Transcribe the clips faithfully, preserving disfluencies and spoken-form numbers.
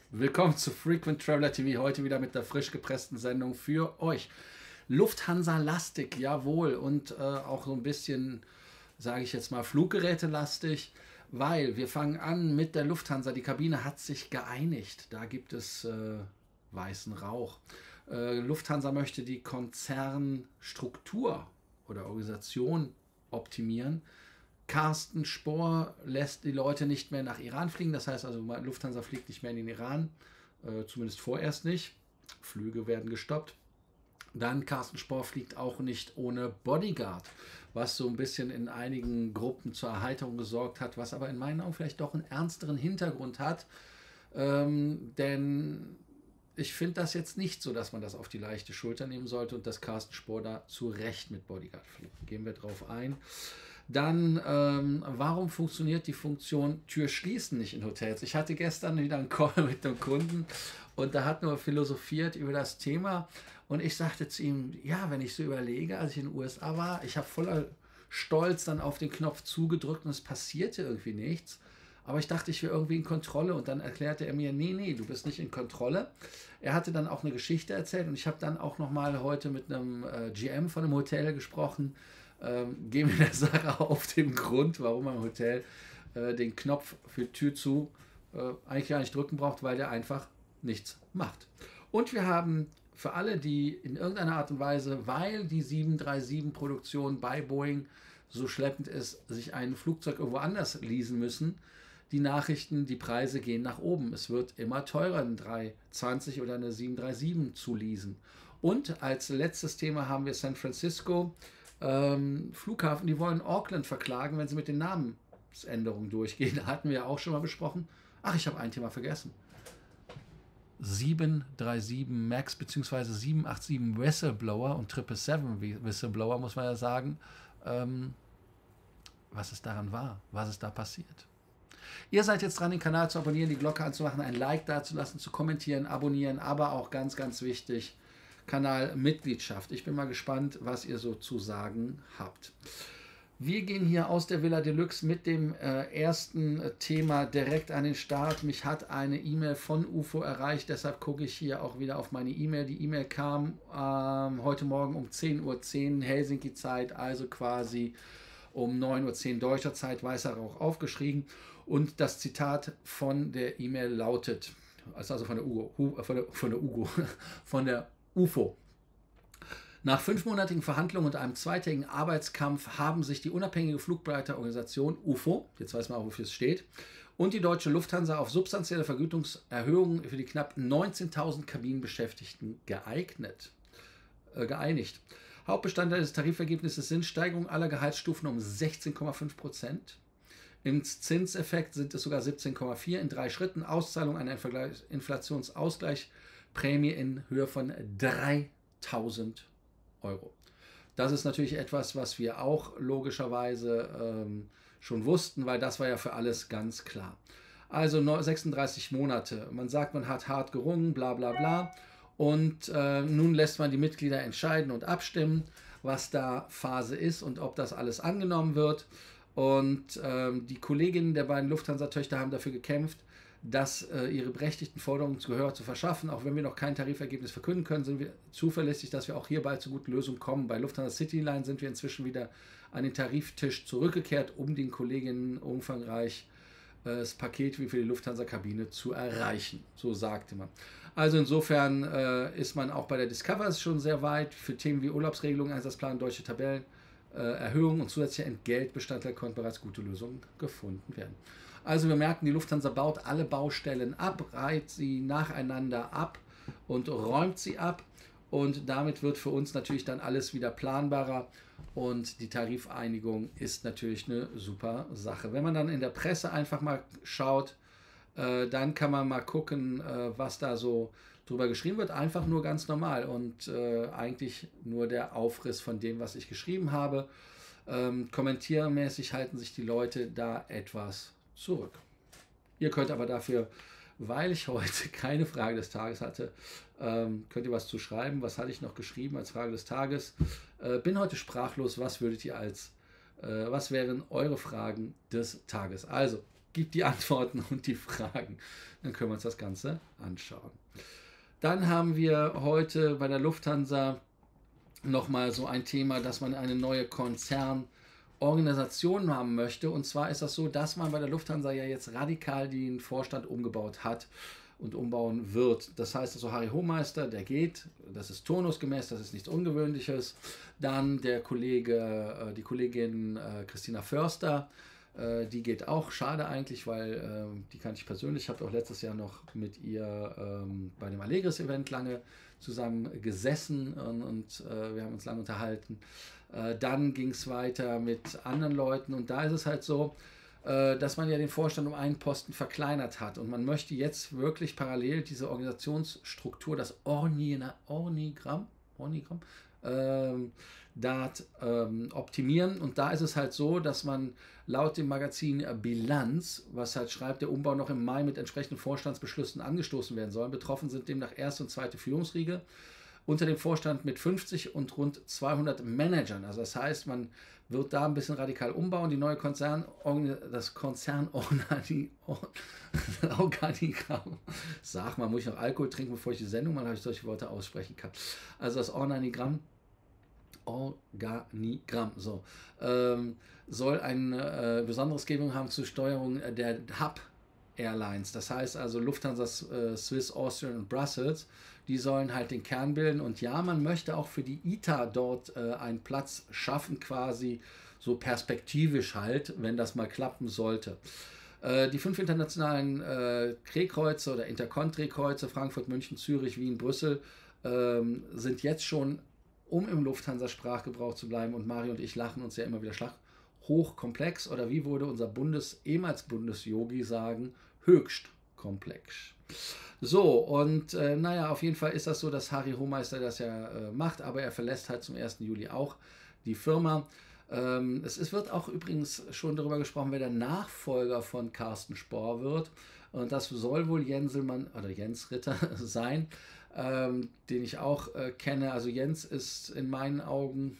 Willkommen zu Frequent Traveler T V, heute wieder mit der frisch gepressten Sendung für euch. Lufthansa-lastig, jawohl, und äh, auch so ein bisschen, sage ich jetzt mal, Fluggeräte-lastig, weil wir fangen an mit der Lufthansa. Die Kabine hat sich geeinigt, da gibt es äh, weißen Rauch. Äh, Lufthansa möchte die Konzernstruktur oder Organisation optimieren. Carsten Spohr lässt die Leute nicht mehr nach Iran fliegen. Das heißt also, Lufthansa fliegt nicht mehr in den Iran. Äh, zumindest vorerst nicht. Flüge werden gestoppt. Dann Carsten Spohr fliegt auch nicht ohne Bodyguard, was so ein bisschen in einigen Gruppen zur Erheiterung gesorgt hat, was aber in meinen Augen vielleicht doch einen ernsteren Hintergrund hat. Ähm, denn ich finde das jetzt nicht so, dass man das auf die leichte Schulter nehmen sollte und dass Carsten Spohr da zu Recht mit Bodyguard fliegt. Gehen wir drauf ein. Dann, ähm, warum funktioniert die Funktion Tür schließen nicht in Hotels? Ich hatte gestern wieder einen Call mit einem Kunden und da hat nur philosophiert über das Thema und ich sagte zu ihm, ja, wenn ich so überlege, als ich in den U S A war, ich habe voller Stolz dann auf den Knopf zugedrückt und es passierte irgendwie nichts. Aber ich dachte, ich wäre irgendwie in Kontrolle und dann erklärte er mir, nee, nee, du bist nicht in Kontrolle. Er hatte dann auch eine Geschichte erzählt und ich habe dann auch nochmal heute mit einem äh, G M von einem Hotel gesprochen. Ähm, gehen wir der Sache auf den Grund, warum man im Hotel äh, den Knopf für Tür zu äh, eigentlich gar nicht drücken braucht, weil der einfach nichts macht. Und wir haben für alle, die in irgendeiner Art und Weise, weil die sieben drei sieben Produktion bei Boeing so schleppend ist, sich ein Flugzeug irgendwo anders leasen müssen, die Nachrichten, die Preise gehen nach oben. Es wird immer teurer, ein drei zwanzig oder eine sieben drei sieben zu leasen. Und als letztes Thema haben wir San Francisco. Ähm, Flughafen, die wollen Auckland verklagen, wenn sie mit den Namensänderungen durchgehen. Da hatten wir ja auch schon mal besprochen. Ach, ich habe ein Thema vergessen. sieben drei sieben MAX bzw. sieben acht sieben Whistleblower und sieben sieben sieben Whistleblower, muss man ja sagen, ähm, was es daran war, was es da passiert. Ihr seid jetzt dran, den Kanal zu abonnieren, die Glocke anzumachen, ein Like dazulassen, zu kommentieren, abonnieren, aber auch ganz, ganz wichtig, Kanalmitgliedschaft. Ich bin mal gespannt, was ihr so zu sagen habt. Wir gehen hier aus der Villa Deluxe mit dem äh, ersten Thema direkt an den Start. Mich hat eine E-Mail von U F O erreicht, deshalb gucke ich hier auch wieder auf meine E-Mail. Die E-Mail kam ähm, heute Morgen um zehn Uhr zehn Helsinki-Zeit, also quasi um neun Uhr zehn deutscher Zeit, weißer Rauch aufgeschrieben. Und das Zitat von der E-Mail lautet, also von der Ugo, von der, von der Ugo, von der U F O. Nach fünfmonatigen Verhandlungen und einem zweitägigen Arbeitskampf haben sich die unabhängige Flugbegleiterorganisation U F O, jetzt weiß man auch, wofür es steht, und die deutsche Lufthansa auf substanzielle Vergütungserhöhungen für die knapp neunzehntausend Kabinenbeschäftigten geeignet, äh, geeinigt. Hauptbestandteil des Tarifergebnisses sind Steigerung aller Gehaltsstufen um sechzehn Komma fünf Prozent. Im Zinseffekt sind es sogar siebzehn Komma vier in drei Schritten. Auszahlung einer Inflationsausgleichsprämie in Höhe von dreitausend Euro. Das ist natürlich etwas, was wir auch logischerweise ähm, schon wussten, weil das war ja für alles ganz klar. Also sechsunddreißig Monate. Man sagt, man hat hart gerungen, bla bla bla. Und äh, nun lässt man die Mitglieder entscheiden und abstimmen, was da Phase ist und ob das alles angenommen wird. Und ähm, die Kolleginnen der beiden Lufthansa-Töchter haben dafür gekämpft, dass äh, ihre berechtigten Forderungen zu Gehör zu verschaffen. Auch wenn wir noch kein Tarifergebnis verkünden können, sind wir zuverlässig, dass wir auch hierbei zu guten Lösungen kommen. Bei Lufthansa Cityline sind wir inzwischen wieder an den Tariftisch zurückgekehrt, um den Kolleginnen umfangreich äh, das Paket wie für die Lufthansa-Kabine zu erreichen. So sagte man. Also insofern äh, ist man auch bei der Discover schon sehr weit. Für Themen wie Urlaubsregelungen, Einsatzplan, deutsche Tabellen, Erhöhung und zusätzlicher Entgeltbestandteil konnten bereits gute Lösungen gefunden werden. Also wir merken, die Lufthansa baut alle Baustellen ab, reiht sie nacheinander ab und räumt sie ab. Und damit wird für uns natürlich dann alles wieder planbarer. Und die Tarifeinigung ist natürlich eine super Sache. Wenn man dann in der Presse einfach mal schaut, äh, dann kann man mal gucken, äh, was da so drüber geschrieben wird, einfach nur ganz normal und äh, eigentlich nur der Aufriss von dem, was ich geschrieben habe. Ähm, kommentiermäßig halten sich die Leute da etwas zurück. Ihr könnt aber dafür, weil ich heute keine Frage des Tages hatte, ähm, könnt ihr was zu schreiben. Was hatte ich noch geschrieben als Frage des Tages? Äh, bin heute sprachlos. Was würdet ihr als, äh, was wären eure Fragen des Tages? Also, gib die Antworten und die Fragen. Dann können wir uns das Ganze anschauen. Dann haben wir heute bei der Lufthansa nochmal so ein Thema, dass man eine neue Konzernorganisation haben möchte. Und zwar ist das so, dass man bei der Lufthansa ja jetzt radikal den Vorstand umgebaut hat und umbauen wird. Das heißt also, Harry Hohmeister, der geht, das ist turnusgemäß, das ist nichts Ungewöhnliches. Dann der Kollege, die Kollegin Christina Förster, die geht auch, schade eigentlich, weil die kannte ich persönlich, ich habe auch letztes Jahr noch mit ihr bei dem Allegris-Event lange zusammen gesessen und, und äh, wir haben uns lange unterhalten. Äh, dann ging es weiter mit anderen Leuten und da ist es halt so, äh, dass man ja den Vorstand um einen Posten verkleinert hat und man möchte jetzt wirklich parallel diese Organisationsstruktur, das Orni- Ornigramm, Ornigramm ähm, dat, ähm, optimieren und da ist es halt so, dass man laut dem Magazin Bilanz, was halt schreibt, der Umbau noch im Mai mit entsprechenden Vorstandsbeschlüssen angestoßen werden soll. Betroffen sind demnach erste und zweite Führungsriege unter dem Vorstand mit fünfzig und rund zweihundert Managern. Also das heißt, man wird da ein bisschen radikal umbauen. Die neue Konzern, das Konzernorganigramm, sag mal, muss ich noch Alkohol trinken, bevor ich die Sendung mal, habe ich solche Worte aussprechen kann. Also das Organigramm Organigramm, so, ähm, soll ein äh, besonderes Gebung haben zur Steuerung der Hub Airlines. Das heißt also Lufthansa, äh, Swiss, Austrian und Brussels, die sollen halt den Kern bilden. Und ja, man möchte auch für die I T A dort äh, einen Platz schaffen, quasi so perspektivisch halt, wenn das mal klappen sollte. Äh, die fünf internationalen äh, Drehkreuze oder Intercont-Drehkreuze, Frankfurt, München, Zürich, Wien, Brüssel, ähm, sind jetzt schon, um im Lufthansa-Sprachgebrauch zu bleiben, und Mario und ich lachen uns ja immer wieder Schlag, hochkomplex, oder wie würde unser Bundes, ehemals Bundes-Yogi sagen, höchst komplex. So, und äh, naja, auf jeden Fall ist das so, dass Harry Hohmeister das ja äh, macht, aber er verlässt halt zum ersten Juli auch die Firma. Ähm, es, es wird auch übrigens schon darüber gesprochen, wer der Nachfolger von Carsten Spohr wird. Und das soll wohl Jenselmann oder Jens Ritter sein, ähm, den ich auch äh, kenne. Also Jens ist in meinen Augen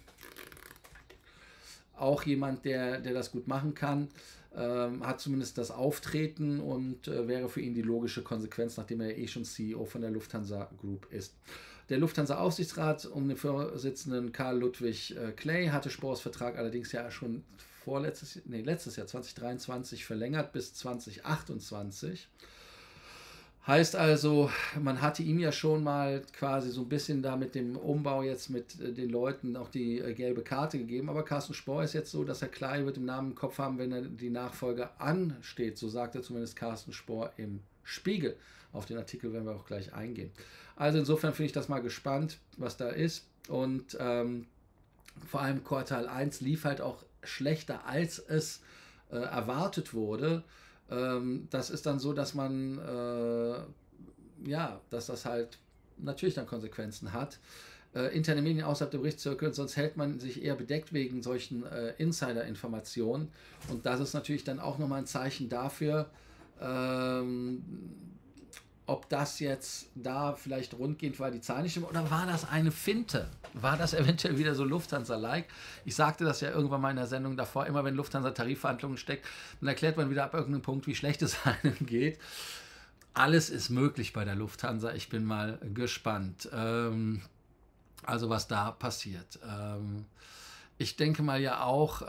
auch jemand, der, der das gut machen kann, ähm, hat zumindest das Auftreten und äh, wäre für ihn die logische Konsequenz, nachdem er eh schon C E O von der Lufthansa Group ist. Der Lufthansa-Aufsichtsrat um den Vorsitzenden Karl Ludwig äh, Clay hatte Spohrs Vertrag allerdings ja schon vorletztes, nee, letztes Jahr zwanzig dreiundzwanzig verlängert bis zwanzig achtundzwanzig. Heißt also, man hatte ihm ja schon mal quasi so ein bisschen da mit dem Umbau jetzt mit den Leuten auch die gelbe Karte gegeben. Aber Carsten Spohr ist jetzt so, dass er klar wird im Namen im Kopf haben, wenn er die Nachfolge ansteht. So sagt er zumindest Carsten Spohr im Spiegel. Auf den Artikel werden wir auch gleich eingehen. Also insofern finde ich das mal gespannt, was da ist. Und ähm, vor allem Quartal eins lief halt auch schlechter, als es äh, erwartet wurde. Das ist dann so, dass man, äh, ja, dass das halt natürlich dann Konsequenzen hat. Äh, interne Medien außerhalb der Berichtszirkel, sonst hält man sich eher bedeckt wegen solchen äh, Insider-Informationen. Und das ist natürlich dann auch nochmal ein Zeichen dafür, ähm, ob das jetzt da vielleicht rund geht, weil die Zahlen nicht stimmen, oder war das eine Finte? War das eventuell wieder so Lufthansa-like? Ich sagte das ja irgendwann mal in der Sendung davor, immer wenn Lufthansa Tarifverhandlungen steckt, dann erklärt man wieder ab irgendeinem Punkt, wie schlecht es einem geht. Alles ist möglich bei der Lufthansa, ich bin mal gespannt, ähm, also was da passiert. Ähm, ich denke mal ja auch,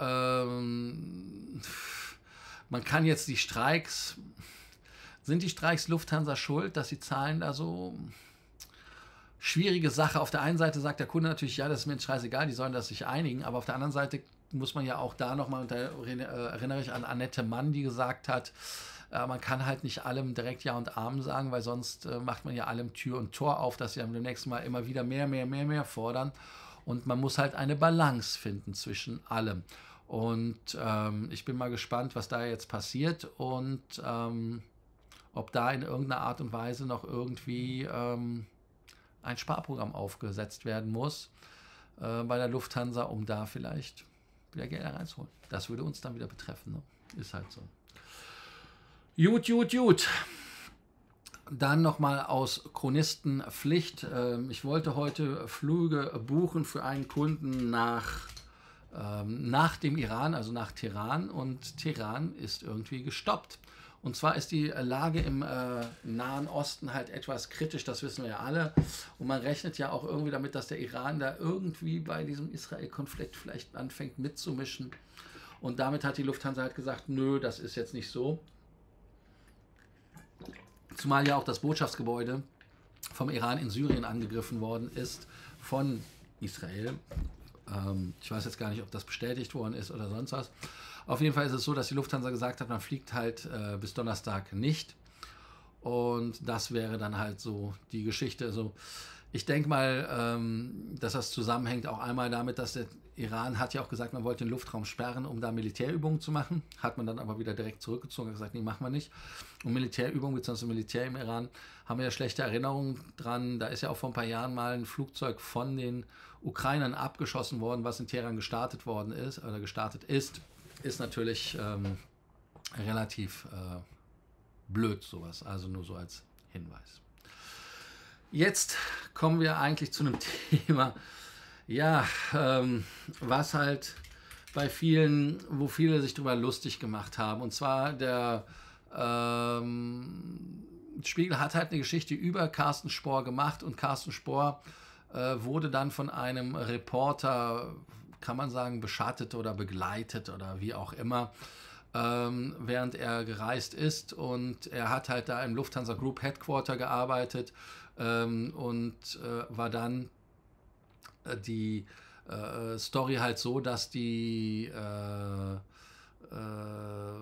ähm, man kann jetzt die Streiks... Sind die Streiks Lufthansa schuld, dass die Zahlen da so... Schwierige Sache. Auf der einen Seite sagt der Kunde natürlich, ja, das ist mir scheißegal, die sollen das sich einigen, aber auf der anderen Seite muss man ja auch da nochmal, und da erinnere ich an Annette Mann, die gesagt hat, äh, man kann halt nicht allem direkt Ja und Amen sagen, weil sonst äh, macht man ja allem Tür und Tor auf, dass sie dann demnächst Mal immer wieder mehr, mehr, mehr, mehr fordern, und man muss halt eine Balance finden zwischen allem. Und ähm, ich bin mal gespannt, was da jetzt passiert und ähm, ob da in irgendeiner Art und Weise noch irgendwie ähm, ein Sparprogramm aufgesetzt werden muss äh, bei der Lufthansa, um da vielleicht wieder Geld reinzuholen. Das würde uns dann wieder betreffen. Ne? Ist halt so. Gut, gut, gut. Dann nochmal aus Chronistenpflicht. Ähm, ich wollte heute Flüge buchen für einen Kunden nach ähm, nach dem Iran, also nach Teheran, und Teheran ist irgendwie gestoppt. Und zwar ist die Lage im äh, Nahen Osten halt etwas kritisch, das wissen wir ja alle. Und man rechnet ja auch irgendwie damit, dass der Iran da irgendwie bei diesem Israel-Konflikt vielleicht anfängt mitzumischen. Und damit hat die Lufthansa halt gesagt, nö, das ist jetzt nicht so. Zumal ja auch das Botschaftsgebäude vom Iran in Syrien angegriffen worden ist von Israel. Ähm, ich weiß jetzt gar nicht, ob das bestätigt worden ist oder sonst was. Auf jeden Fall ist es so, dass die Lufthansa gesagt hat, man fliegt halt äh, bis Donnerstag nicht. Und das wäre dann halt so die Geschichte. Also ich denke mal, ähm, dass das zusammenhängt auch einmal damit, dass der Iran hat ja auch gesagt, man wollte den Luftraum sperren, um da Militärübungen zu machen. Hat man dann aber wieder direkt zurückgezogen und gesagt, nee, machen wir nicht. Und Militärübungen bzw. Militär im Iran haben wir ja schlechte Erinnerungen dran. Da ist ja auch vor ein paar Jahren mal ein Flugzeug von den Ukrainern abgeschossen worden, was in Teheran gestartet worden ist oder gestartet ist. Ist natürlich ähm, relativ äh, blöd sowas, also nur so als Hinweis. Jetzt kommen wir eigentlich zu einem Thema, ja, ähm, was halt bei vielen, wo viele sich darüber lustig gemacht haben. Und zwar der ähm, Spiegel hat halt eine Geschichte über Carsten Spohr gemacht und Carsten Spohr äh, wurde dann von einem Reporter, kann man sagen, beschattet oder begleitet oder wie auch immer, ähm, während er gereist ist. Und er hat halt da im Lufthansa Group Headquarter gearbeitet ähm, und äh, war dann äh, die äh, Story halt so, dass die äh, äh,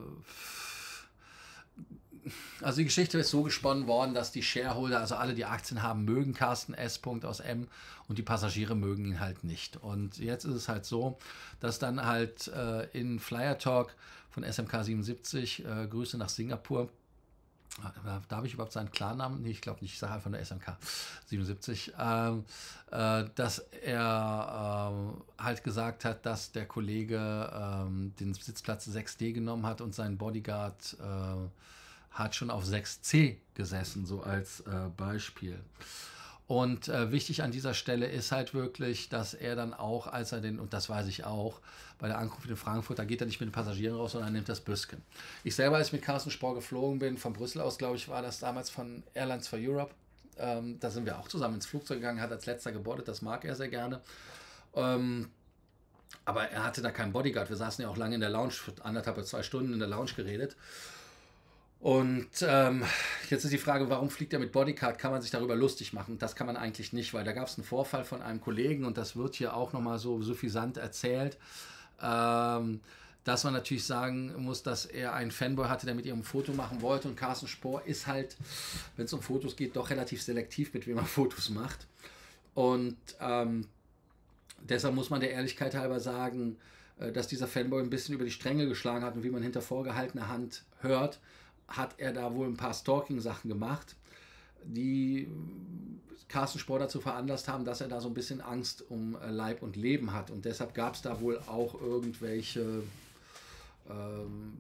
also die Geschichte ist so gesponnen worden, dass die Shareholder, also alle, die Aktien haben, mögen Carsten S. aus M und die Passagiere mögen ihn halt nicht. Und jetzt ist es halt so, dass dann halt äh, in Flyer Talk von S M K siebenundsiebzig, äh, Grüße nach Singapur, darf ich überhaupt seinen Klarnamen? Nee, ich glaube nicht, ich sage einfach nur S M K siebenundsiebzig, ähm, äh, dass er äh, halt gesagt hat, dass der Kollege ähm, den Sitzplatz sechs D genommen hat und sein Bodyguard äh, hat schon auf sechs C gesessen, so als äh, Beispiel. Und äh, wichtig an dieser Stelle ist halt wirklich, dass er dann auch, als er den, und das weiß ich auch, bei der Ankunft in Frankfurt, da geht er nicht mit den Passagieren raus, sondern nimmt das Büsken. Ich selber, als ich mit Carsten Spohr geflogen bin, von Brüssel aus, glaube ich, war das damals von Airlines for Europe, ähm, da sind wir auch zusammen ins Flugzeug gegangen, hat als letzter gebordet, das mag er sehr gerne. Ähm, aber er hatte da keinen Bodyguard, wir saßen ja auch lange in der Lounge, für anderthalb oder zwei Stunden in der Lounge geredet. Und ähm, jetzt ist die Frage, warum fliegt er mit Bodyguard? Kann man sich darüber lustig machen? Das kann man eigentlich nicht, weil da gab es einen Vorfall von einem Kollegen und das wird hier auch nochmal so suffisant erzählt, ähm, dass man natürlich sagen muss, dass er einen Fanboy hatte, der mit ihm ein Foto machen wollte und Carsten Spohr ist halt, wenn es um Fotos geht, doch relativ selektiv, mit wem er Fotos macht. Und ähm, deshalb muss man der Ehrlichkeit halber sagen, äh, dass dieser Fanboy ein bisschen über die Stränge geschlagen hat und wie man hinter vorgehaltener Hand hört, hat er da wohl ein paar Stalking-Sachen gemacht, die Carsten Spohr dazu veranlasst haben, dass er da so ein bisschen Angst um Leib und Leben hat. Und deshalb gab es da wohl auch irgendwelche ähm,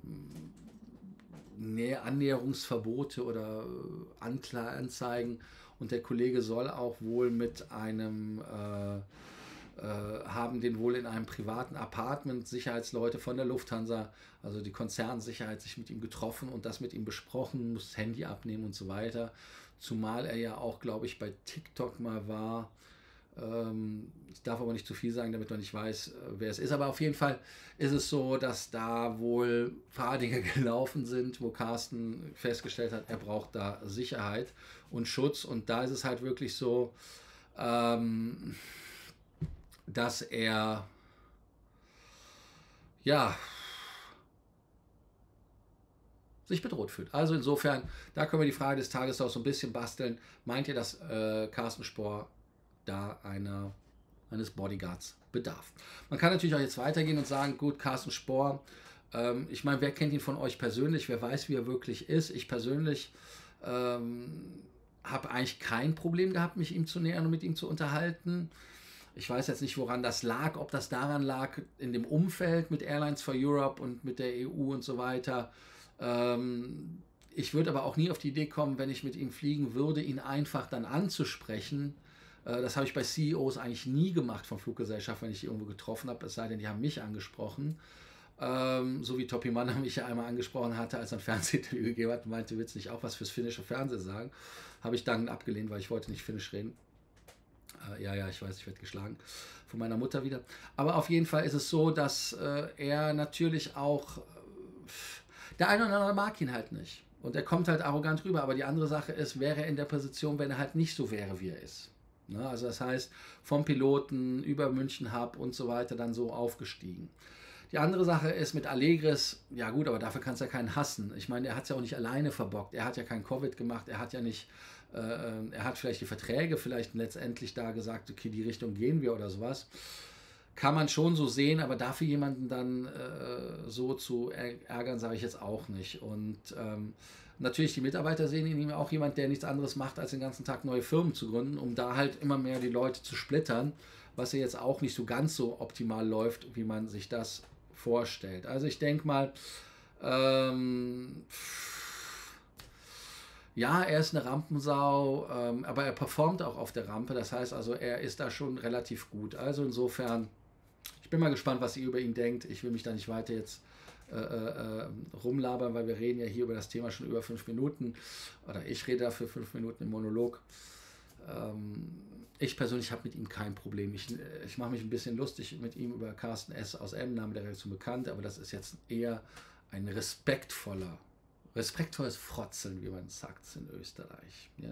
Annäherungsverbote oder Anzeigen. Und der Kollege soll auch wohl mit einem äh, Äh, haben den wohl in einem privaten Apartment Sicherheitsleute von der Lufthansa, also die Konzernsicherheit, sich mit ihm getroffen und das mit ihm besprochen, muss das Handy abnehmen und so weiter. Zumal er ja auch, glaube ich, bei TikTok mal war. Ähm, ich darf aber nicht zu viel sagen, damit man nicht weiß, wer es ist. Aber auf jeden Fall ist es so, dass da wohl Fahrdinge gelaufen sind, wo Carsten festgestellt hat, er braucht da Sicherheit und Schutz. Und da ist es halt wirklich so, ähm, dass er ja sich bedroht fühlt. Also insofern, da können wir die Frage des Tages auch so ein bisschen basteln. Meint ihr, dass äh, Carsten Spohr da einer, eines Bodyguards bedarf? Man kann natürlich auch jetzt weitergehen und sagen, gut, Carsten Spohr, ähm, ich meine, wer kennt ihn von euch persönlich? Wer weiß, wie er wirklich ist? Ich persönlich ähm, habe eigentlich kein Problem gehabt, mich ihm zu nähern und mit ihm zu unterhalten. Ich weiß jetzt nicht, woran das lag, ob das daran lag, in dem Umfeld mit Airlines for Europe und mit der E U und so weiter. Ähm, ich würde aber auch nie auf die Idee kommen, wenn ich mit ihm fliegen würde, ihn einfach dann anzusprechen, Äh, das habe ich bei C E Os eigentlich nie gemacht von Fluggesellschaften, wenn ich die irgendwo getroffen habe, es sei denn, die haben mich angesprochen. Ähm, so wie Topi Mann mich ja einmal angesprochen hatte, als er ein Fernsehinterview gegeben hat, meinte, willst du nicht auch was fürs finnische Fernsehen sagen? Habe ich dann abgelehnt, weil ich wollte nicht Finnisch reden. Äh, ja, ja, ich weiß, ich werde geschlagen von meiner Mutter wieder. Aber auf jeden Fall ist es so, dass äh, er natürlich auch, äh, der eine oder andere mag ihn halt nicht. Und er kommt halt arrogant rüber. Aber die andere Sache ist, wäre er in der Position, wenn er halt nicht so wäre, wie er ist. Ne? Also das heißt, vom Piloten über München Hub und so weiter dann so aufgestiegen. Die andere Sache ist mit Allegris, ja gut, aber dafür kannst du ja keinen hassen. Ich meine, er hat es ja auch nicht alleine verbockt. Er hat ja kein Covid gemacht, er hat ja nicht, äh, er hat vielleicht die Verträge vielleicht letztendlich da gesagt, okay, die Richtung gehen wir oder sowas. Kann man schon so sehen, aber dafür jemanden dann äh, so zu ärgern, sage ich jetzt auch nicht. Und ähm, natürlich, die Mitarbeiter sehen in ihm auch jemand, der nichts anderes macht, als den ganzen Tag neue Firmen zu gründen, um da halt immer mehr die Leute zu splittern, was ja jetzt auch nicht so ganz so optimal läuft, wie man sich das vorstellt. Also ich denke mal, ähm, ja, er ist eine Rampensau, ähm, aber er performt auch auf der Rampe. Das heißt also, er ist da schon relativ gut. Also insofern, ich bin mal gespannt, was ihr über ihn denkt. Ich will mich da nicht weiter jetzt äh, äh, rumlabern, weil wir reden ja hier über das Thema schon über fünf Minuten. Oder ich rede dafür fünf Minuten im Monolog. Ähm, Ich persönlich habe mit ihm kein Problem. Ich, ich mache mich ein bisschen lustig mit ihm über Carsten S. aus M, Name der Redaktion bekannt, aber das ist jetzt eher ein respektvoller, respektvolles Frotzeln, wie man sagt in Österreich. Ja.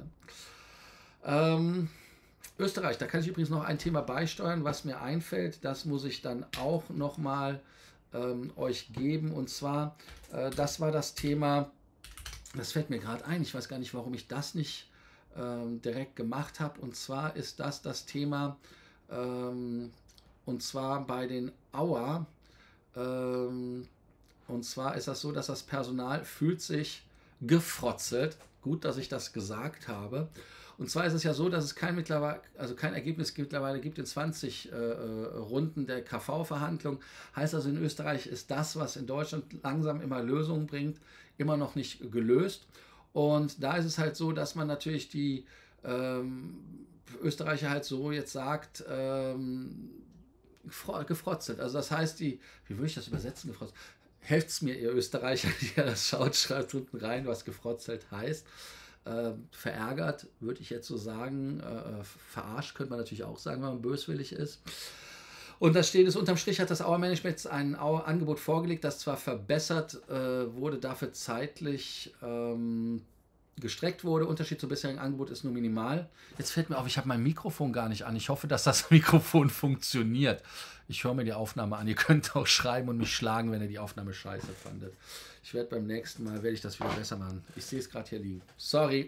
Ähm, Österreich, da kann ich übrigens noch ein Thema beisteuern, was mir einfällt. Das muss ich dann auch nochmal ähm, euch geben. Und zwar, äh, das war das Thema, das fällt mir gerade ein, ich weiß gar nicht, warum ich das nicht direkt gemacht habe, und zwar ist das das Thema, ähm, und zwar bei den Auer, ähm, und zwar ist das so, dass das Personal fühlt sich gefrotzelt, gut, dass ich das gesagt habe, und zwar ist es ja so, dass es kein, mittlerweile, also kein Ergebnis mittlerweile gibt in zwanzig äh, Runden der K V-Verhandlung, heißt also in Österreich ist das, was in Deutschland langsam immer Lösungen bringt, immer noch nicht gelöst. Und da ist es halt so, dass man natürlich die ähm, Österreicher halt so jetzt sagt, ähm, gefrotzelt. Also das heißt, die, wie würde ich das übersetzen, gefrotzelt? Helft's mir, ihr Österreicher, die ja das schaut, schreibt unten rein, was gefrotzelt heißt. Äh, verärgert, würde ich jetzt so sagen. Äh, verarscht könnte man natürlich auch sagen, wenn man böswillig ist. Und da steht es, unterm Strich hat das Auer Management ein Auer Angebot vorgelegt, das zwar verbessert äh, wurde, dafür zeitlich ähm, gestreckt wurde. Unterschied zum bisherigen Angebot ist nur minimal. Jetzt fällt mir auf, ich habe mein Mikrofon gar nicht an. Ich hoffe, dass das Mikrofon funktioniert. Ich höre mir die Aufnahme an. Ihr könnt auch schreiben und mich schlagen, wenn ihr die Aufnahme scheiße fandet. Ich werde beim nächsten Mal, werde ich das wieder besser machen. Ich sehe es gerade hier liegen. Sorry.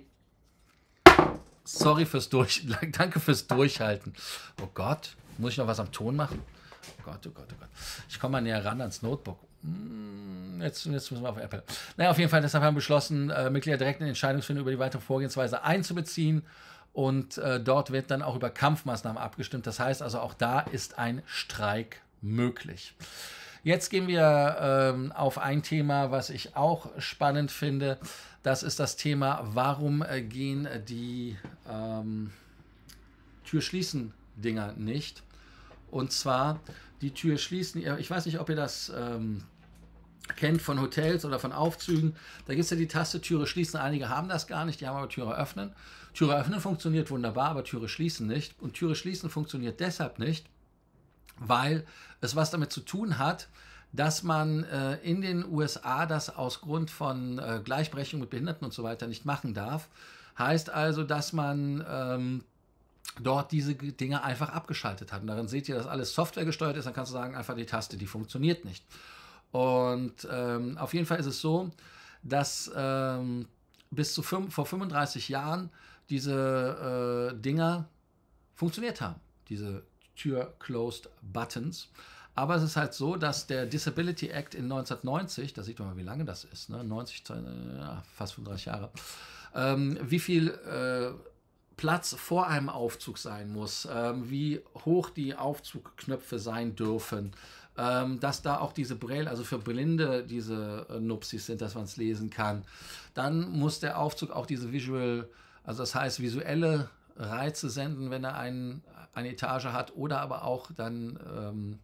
Sorry fürs Durch... Danke fürs Durchhalten. Oh Gott. Muss ich noch was am Ton machen? Oh Gott, oh Gott, oh Gott. Ich komme mal näher ran ans Notebook. Jetzt, jetzt müssen wir auf Apple. Naja, auf jeden Fall, deshalb haben wir beschlossen, äh, Mitglieder direkt in Entscheidungsfindung über die weitere Vorgehensweise einzubeziehen. Und äh, dort wird dann auch über Kampfmaßnahmen abgestimmt. Das heißt also, auch da ist ein Streik möglich. Jetzt gehen wir ähm, auf ein Thema, was ich auch spannend finde. Das ist das Thema, warum äh, gehen die ähm, Tür-Schließen-Dinger nicht? Und zwar die Tür schließen. Ich weiß nicht, ob ihr das ähm, kennt von Hotels oder von Aufzügen. Da gibt es ja die Taste Türe schließen. Einige haben das gar nicht, die haben aber Türe öffnen. Türe öffnen funktioniert wunderbar, aber Türe schließen nicht. Und Türe schließen funktioniert deshalb nicht, weil es was damit zu tun hat, dass man äh, in den U S A das aus Grund von äh, Gleichberechtigung mit Behinderten und so weiter nicht machen darf. Heißt also, dass man ähm, dort diese Dinge einfach abgeschaltet hat. Und darin seht ihr, dass alles Software gesteuert ist. Dann kannst du sagen, einfach die Taste, die funktioniert nicht. Und ähm, auf jeden Fall ist es so, dass ähm, bis zu fünf, vor fünfunddreißig Jahren diese äh, Dinger funktioniert haben. Diese Tür-Closed-Buttons. Aber es ist halt so, dass der Disability Act in neunzehnhundertneunzig, da sieht man mal, wie lange das ist, ne? neunzig, ja, fast fünfunddreißig Jahre, ähm, wie viel äh, Platz vor einem Aufzug sein muss, ähm, wie hoch die Aufzugknöpfe sein dürfen, ähm, dass da auch diese Braille, also für Blinde diese äh, Nupsis sind, dass man es lesen kann. Dann muss der Aufzug auch diese Visual, also das heißt visuelle Reize senden, wenn er einen, eine Etage hat, oder aber auch dann ähm,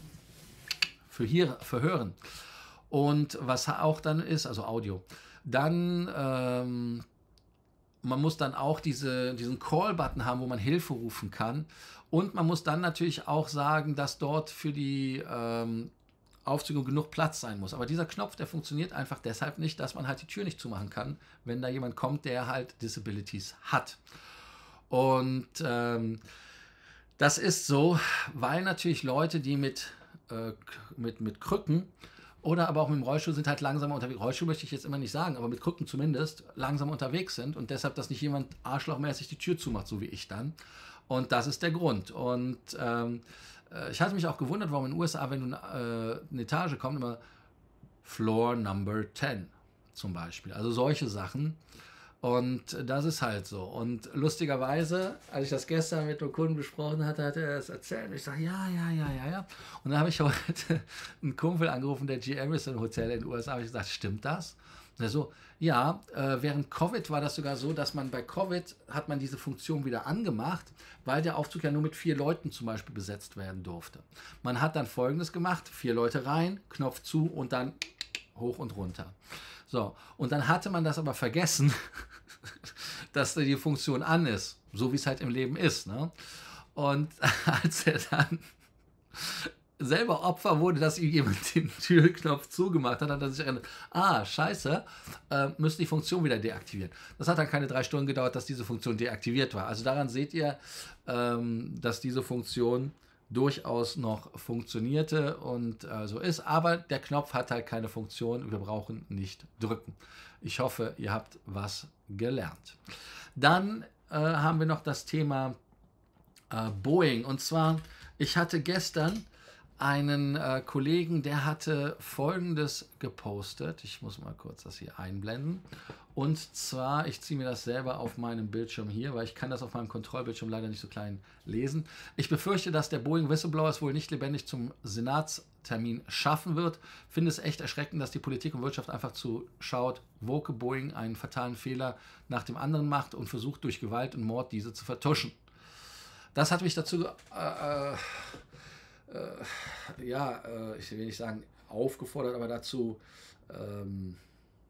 für, hier, für Hören. Und was auch dann ist, also Audio, dann ähm, man muss dann auch diese, diesen Call-Button haben, wo man Hilfe rufen kann. Und man muss dann natürlich auch sagen, dass dort für die ähm, Aufzüge genug Platz sein muss. Aber dieser Knopf, der funktioniert einfach deshalb nicht, dass man halt die Tür nicht zumachen kann, wenn da jemand kommt, der halt Disabilities hat. Und ähm, das ist so, weil natürlich Leute, die mit, äh, mit, mit Krücken oder aber auch mit dem Rollstuhl sind halt langsamer unterwegs. Rollstuhl möchte ich jetzt immer nicht sagen, aber mit Krücken zumindest langsamer unterwegs sind und deshalb, dass nicht jemand arschlochmäßig die Tür zumacht, so wie ich dann. Und das ist der Grund. Und ähm, ich hatte mich auch gewundert, warum in den U S A, wenn du äh, eine Etage kommt, immer Floor Number zehn zum Beispiel. Also solche Sachen. Und das ist halt so. Und lustigerweise, als ich das gestern mit einem Kunden besprochen hatte, hat er es erzählt. Und ich sage, ja, ja, ja, ja, ja. Und dann habe ich heute einen Kumpel angerufen, der G M ist im Hotel in den U S A. Habe ich gesagt, stimmt das? Und er so, ja, äh, während Covid war das sogar so, dass man bei Covid hat man diese Funktion wieder angemacht, weil der Aufzug ja nur mit vier Leuten zum Beispiel besetzt werden durfte. Man hat dann Folgendes gemacht, vier Leute rein, Knopf zu und dann hoch und runter. So, und dann hatte man das aber vergessen, dass die Funktion an ist, so wie es halt im Leben ist. Ne? Und als er dann selber Opfer wurde, dass ihm jemand den Türknopf zugemacht hat, hat er sich erinnert, ah, scheiße, äh, müssen die Funktion wieder deaktivieren. Das hat dann keine drei Stunden gedauert, dass diese Funktion deaktiviert war. Also daran seht ihr, ähm, dass diese Funktion durchaus noch funktionierte und äh, so ist, aber der Knopf hat halt keine Funktion, wir brauchen nicht drücken. Ich hoffe, ihr habt was gelernt. Dann äh, haben wir noch das Thema äh, Boeing, und zwar, ich hatte gestern einen äh, Kollegen, der hatte Folgendes gepostet. Ich muss mal kurz das hier einblenden. Und zwar, ich ziehe mir das selber auf meinem Bildschirm hier, weil ich kann das auf meinem Kontrollbildschirm leider nicht so klein lesen. Ich befürchte, dass der Boeing Whistleblower es wohl nicht lebendig zum Senatstermin schaffen wird. Finde es echt erschreckend, dass die Politik und Wirtschaft einfach zuschaut, wo Boeing einen fatalen Fehler nach dem anderen macht und versucht, durch Gewalt und Mord diese zu vertuschen. Das hat mich dazu... Äh, äh, Äh, ja, äh, ich will nicht sagen aufgefordert, aber dazu ähm,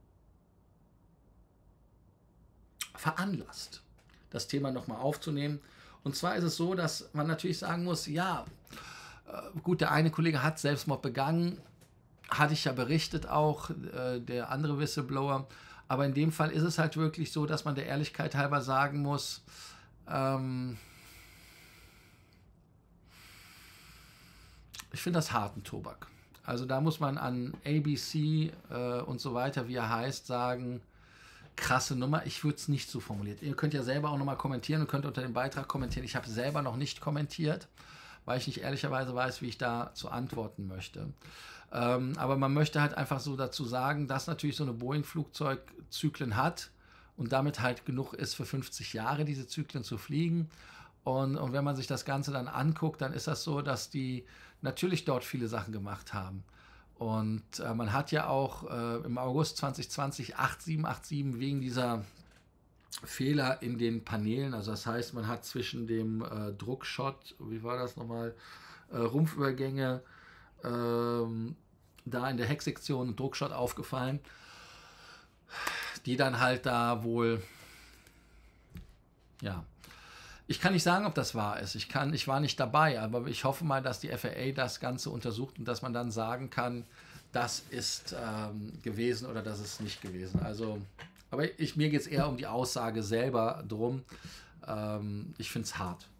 veranlasst, das Thema nochmal aufzunehmen. Und zwar ist es so, dass man natürlich sagen muss, ja, äh, gut, der eine Kollege hat Selbstmord begangen, hatte ich ja berichtet auch, äh, der andere Whistleblower, aber in dem Fall ist es halt wirklich so, dass man der Ehrlichkeit halber sagen muss, ähm, ich finde das harten Tobak. Also da muss man an A B C äh, und so weiter, wie er heißt, sagen, krasse Nummer. Ich würde es nicht so formuliert. Ihr könnt ja selber auch nochmal kommentieren und könnt unter dem Beitrag kommentieren. Ich habe selber noch nicht kommentiert, weil ich nicht ehrlicherweise weiß, wie ich da zu antworten möchte. Ähm, aber man möchte halt einfach so dazu sagen, dass natürlich so eine Boeing-Flugzeug Zyklen hat und damit halt genug ist für fünfzig Jahre, diese Zyklen zu fliegen. Und, und wenn man sich das Ganze dann anguckt, dann ist das so, dass die natürlich dort viele Sachen gemacht haben. Und äh, man hat ja auch äh, im August zwanzig zwanzig acht sieben acht sieben wegen dieser Fehler in den Paneelen, also das heißt, man hat zwischen dem äh, Druckshot, wie war das nochmal, äh, Rumpfübergänge, ähm, da in der Hecksektion Druckshot aufgefallen, die dann halt da wohl, ja, ich kann nicht sagen, ob das wahr ist. Ich, kann, ich war nicht dabei, aber ich hoffe mal, dass die F A A das Ganze untersucht und dass man dann sagen kann, das ist ähm, gewesen oder das ist nicht gewesen. Also, aber ich, mir geht es eher um die Aussage selber drum. Ähm, ich finde es hart.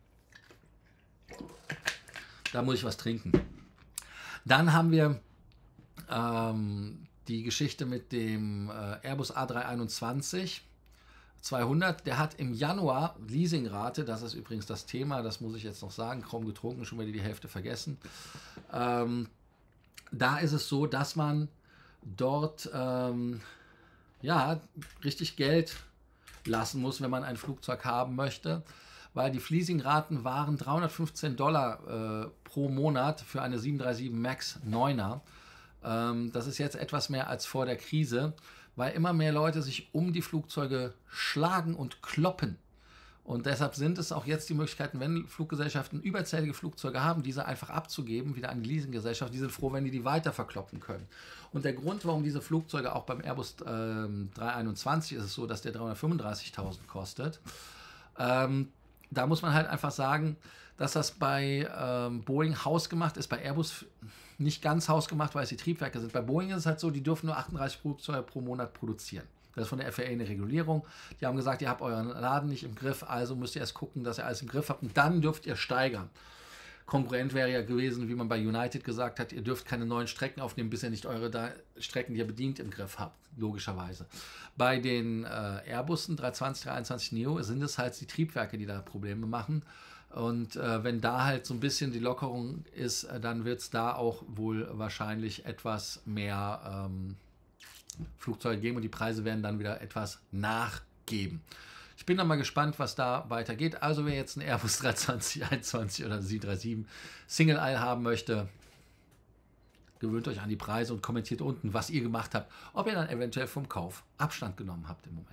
Da muss ich was trinken. Dann haben wir ähm, die Geschichte mit dem äh, Airbus A drei einundzwanzig. zweihundert, der hat im Januar Leasingrate, das ist übrigens das Thema, das muss ich jetzt noch sagen, kaum getrunken, schon wieder die Hälfte vergessen. Ähm, da ist es so, dass man dort ähm, ja, richtig Geld lassen muss, wenn man ein Flugzeug haben möchte, weil die Leasingraten waren dreihundertfünfzehn Dollar äh, pro Monat für eine sieben drei sieben MAX neuner. Ähm, das ist jetzt etwas mehr als vor der Krise, weil immer mehr Leute sich um die Flugzeuge schlagen und kloppen. Und deshalb sind es auch jetzt die Möglichkeiten, wenn Fluggesellschaften überzählige Flugzeuge haben, diese einfach abzugeben, wieder an die Leasinggesellschaft. Die sind froh, wenn die die weiter verkloppen können. Und der Grund, warum diese Flugzeuge auch beim Airbus ähm, dreihunderteinundzwanzig ist es so, dass der dreihundertfünfunddreißigtausend kostet. Ähm, da muss man halt einfach sagen, dass das bei ähm, Boeing hausgemacht ist, bei Airbus nicht ganz hausgemacht, weil es die Triebwerke sind. Bei Boeing ist es halt so, die dürfen nur achtunddreißig Flugzeuge pro Monat produzieren. Das ist von der F A A eine Regulierung. Die haben gesagt, ihr habt euren Laden nicht im Griff, also müsst ihr erst gucken, dass ihr alles im Griff habt und dann dürft ihr steigern. Konkurrent wäre ja gewesen, wie man bei United gesagt hat, ihr dürft keine neuen Strecken aufnehmen, bis ihr nicht eure da Strecken, die ihr bedient, im Griff habt, logischerweise. Bei den äh, Airbussen dreihundertzwanzig, dreihunderteinundzwanzig Neo sind es halt die Triebwerke, die da Probleme machen. Und äh, wenn da halt so ein bisschen die Lockerung ist, äh, dann wird es da auch wohl wahrscheinlich etwas mehr ähm, Flugzeuge geben und die Preise werden dann wieder etwas nachgeben. Ich bin dann mal gespannt, was da weitergeht. Also wer jetzt einen Airbus dreihundertzwanzig, einundzwanzig oder sieben drei sieben Single Aisle haben möchte, gewöhnt euch an die Preise und kommentiert unten, was ihr gemacht habt, ob ihr dann eventuell vom Kauf Abstand genommen habt im Moment.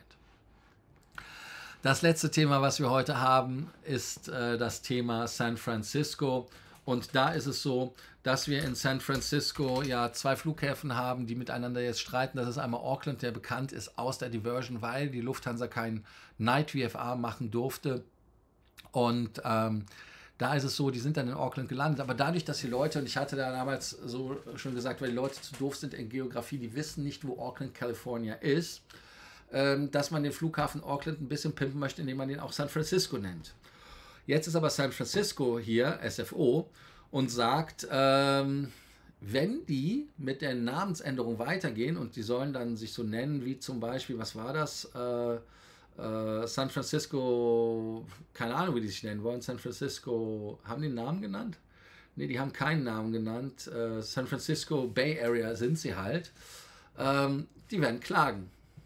Das letzte Thema, was wir heute haben, ist äh, das Thema San Francisco. Und da ist es so, dass wir in San Francisco ja zwei Flughäfen haben, die miteinander jetzt streiten. Das ist einmal Auckland, der bekannt ist aus der Diversion, weil die Lufthansa keinen Night V F A machen durfte. Und ähm, da ist es so, die sind dann in Auckland gelandet. Aber dadurch, dass die Leute, und ich hatte da damals so schon gesagt, weil die Leute zu doof sind in Geografie, die wissen nicht, wo Auckland, California ist, ähm, dass man den Flughafen Auckland ein bisschen pimpen möchte, indem man den auch San Francisco nennt. Jetzt ist aber San Francisco hier, S F O, und sagt, ähm, wenn die mit der Namensänderung weitergehen und die sollen dann sich so nennen, wie zum Beispiel, was war das? Äh, äh, San Francisco, keine Ahnung, wie die sich nennen wollen. San Francisco, haben die einen Namen genannt? Ne, die haben keinen Namen genannt. Äh, San Francisco Bay Area sind sie halt. Ähm, die werden klagen.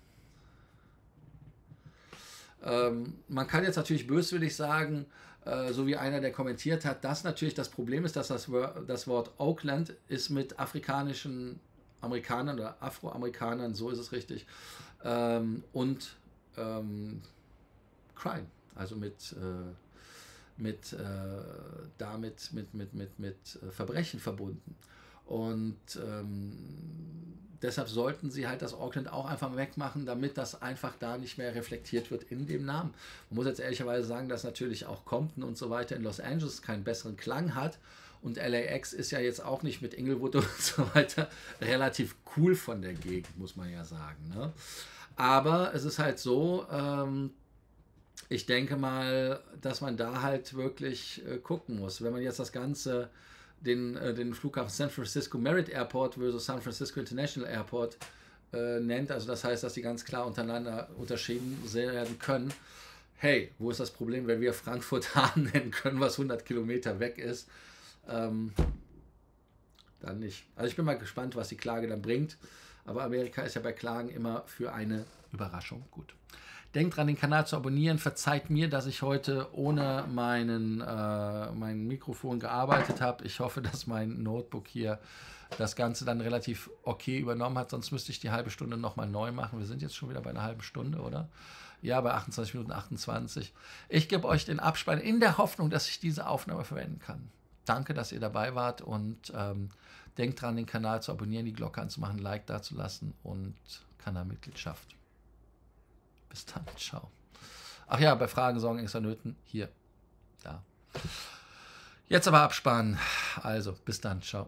Ähm, man kann jetzt natürlich böswillig sagen, äh, so wie einer, der kommentiert hat, dass natürlich das Problem ist, dass das, das Wort Oakland ist mit afrikanischen Amerikanern oder Afroamerikanern, so ist es richtig, ähm, und ähm, Crime, also mit, äh, mit, äh, damit mit, mit, mit, mit Verbrechen verbunden. Und ähm, deshalb sollten sie halt das Auckland auch einfach wegmachen, damit das einfach da nicht mehr reflektiert wird in dem Namen. Man muss jetzt ehrlicherweise sagen, dass natürlich auch Compton und so weiter in Los Angeles keinen besseren Klang hat. Und L A X ist ja jetzt auch nicht mit Inglewood und so weiter relativ cool von der Gegend, muss man ja sagen. Ne? Aber es ist halt so, ähm, ich denke mal, dass man da halt wirklich äh, gucken muss. Wenn man jetzt das Ganze Den, äh, den Flughafen San Francisco Merritt Airport versus San Francisco International Airport äh, nennt. Also das heißt, dass die ganz klar untereinander unterschieden werden können. Hey, wo ist das Problem, wenn wir Frankfurt Hahn nennen können, was hundert Kilometer weg ist? Ähm, dann nicht. Also ich bin mal gespannt, was die Klage dann bringt. Aber Amerika ist ja bei Klagen immer für eine Überraschung gut. Denkt dran, den Kanal zu abonnieren. Verzeiht mir, dass ich heute ohne meinen, äh, mein Mikrofon gearbeitet habe. Ich hoffe, dass mein Notebook hier das Ganze dann relativ okay übernommen hat. Sonst müsste ich die halbe Stunde nochmal neu machen. Wir sind jetzt schon wieder bei einer halben Stunde, oder? Ja, bei achtundzwanzig Minuten achtundzwanzig. Ich gebe euch den Abspann in der Hoffnung, dass ich diese Aufnahme verwenden kann. Danke, dass ihr dabei wart und ähm, denkt dran, den Kanal zu abonnieren, die Glocke anzumachen, Like dazulassen und Kanalmitgliedschaft. Bis dann, ciao. Ach ja, bei Fragen, Sorgen, Ängsten, Nöten, hier, da. Jetzt aber absparen. Also, bis dann, ciao.